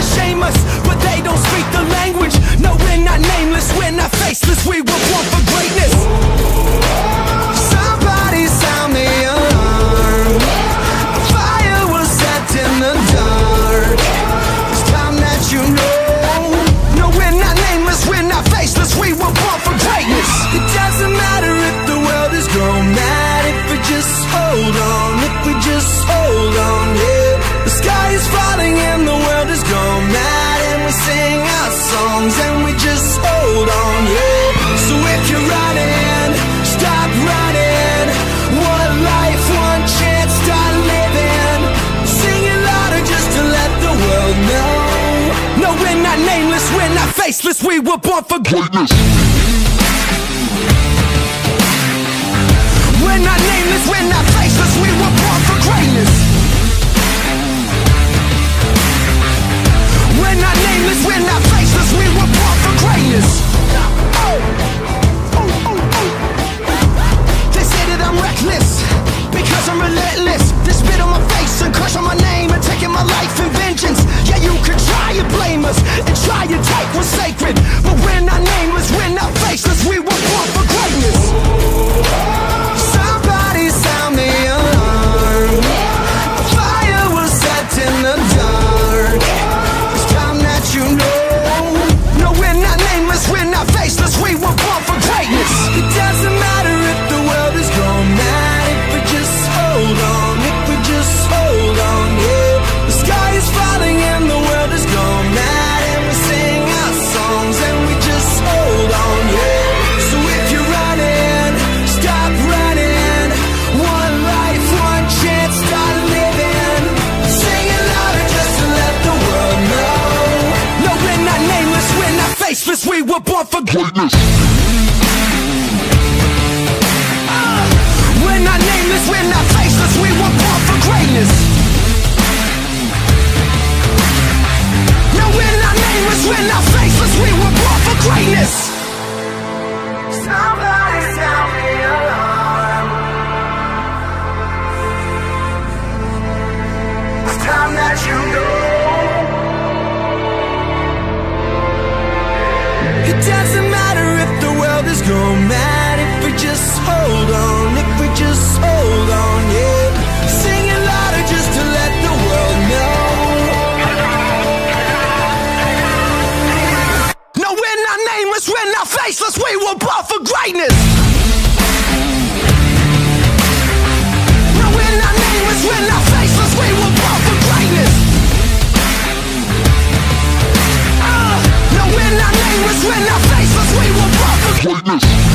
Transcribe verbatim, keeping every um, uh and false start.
shame us, but they don't speak the language. No, we're not nameless, we're not faceless, we were born for greatness. Somebody sound the alarm. A fire was set in the dark. It's time that you know. No, we're not nameless, we're not faceless, we were born for greatness. It doesn't matter if the world is grown mad, if we just hold on, if we just hold on, yeah. The sky is falling and the world is gone mad, and we sing our songs and we just hold on, yeah. So if you're running, stop running. One life, one chance, start living. Sing it louder just to let the world know. No, we're not nameless, we're not faceless, we were born for greatness. We're not nameless, we're not faceless, we were born for greatness. We're not nameless, we're not faceless, we were born for greatness. Oh. Oh, oh, oh. They say that I'm reckless because I'm relentless. They spit on my face and curse on my name and taking my life in vengeance. Yeah, you could try and blame us and try and take what's sacred, but we're not nameless, we're not faceless, we were born for greatness. Somebody sound the alarm. A fire was set in the dark. It's time that you know. No, we're not nameless, we're not faceless, we were born for greatness. It doesn't matter if the world is gone mad, if we just hold on, if we just hold on, yeah. The sky is falling and the world is gone mad, and we sing our songs and we just hold on, yeah. So if you're running, stop running. One life, one chance, start living. Sing it louder just to let the world know. No, we're not nameless, we're not faceless, we were born for greatness. Uh, we're not nameless, we're not faceless, we were born for greatness. No, we're not nameless, we're not faceless, we were born for greatness. Somebody sound the alarm. It's time that you know. It doesn't matter if the world is gone mad, if we just hold on, if we just hold on, yeah. Sing it louder just to let the world know. No, we're not nameless, we're not faceless, we were born for greatness. No, we're not nameless, we're not faceless, we were born for greatness. Uh, no, we're not nameless, we're not faceless, we were born for greatness.